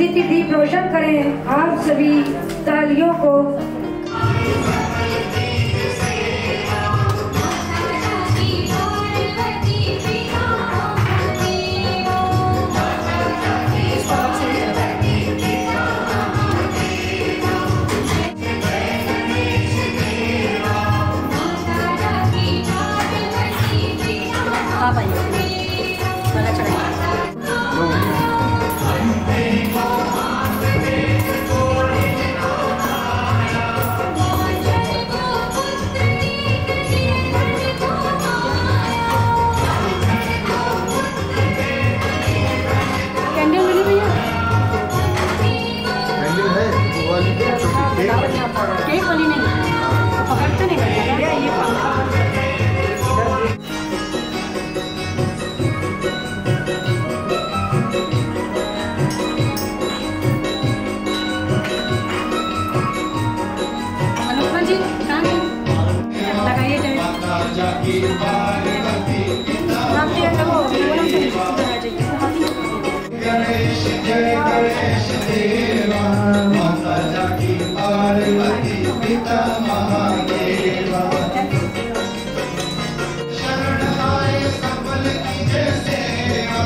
की दीप रोशन करें आप सभी तालियों को। केक वाली नहीं पकड़ते नहीं भैया ये पंखा अनुपमा जी कहाँ हैं? लगाइए गणेश जय गणेश देवा माता जाकी पार्वती पिता महादेवा शरण आए सबल कीजे सेवा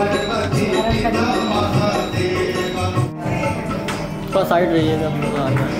साइड रहिएगा।